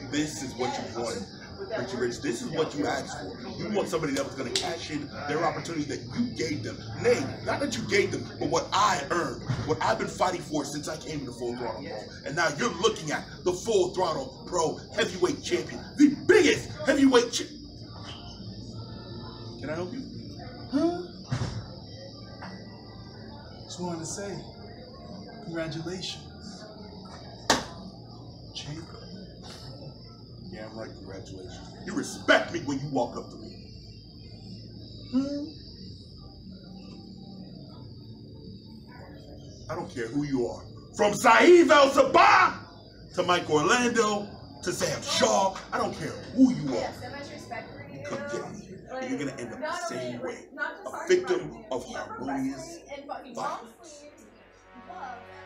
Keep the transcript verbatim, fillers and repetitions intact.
This is what you wanted. Richie Rich, this is what you asked for. You want somebody that was going to cash in their opportunity that you gave them. Nay, not that you gave them, but what I earned, what I've been fighting for since I came to Full Throttle Pro. And now you're looking at the Full Throttle Pro Heavyweight Champion, the biggest heavyweight champion. Can I help you? Huh? Just wanted to say, congratulations, champ. Yeah, I'm right, congratulations. You respect me when you walk up to me. Hmm? I don't care who you are. From Saeed El Sabah to Mike Orlando to Sam Shaw, I don't care who you are. You come get me. And you're going to end up the same way. A victim of harmonious violence.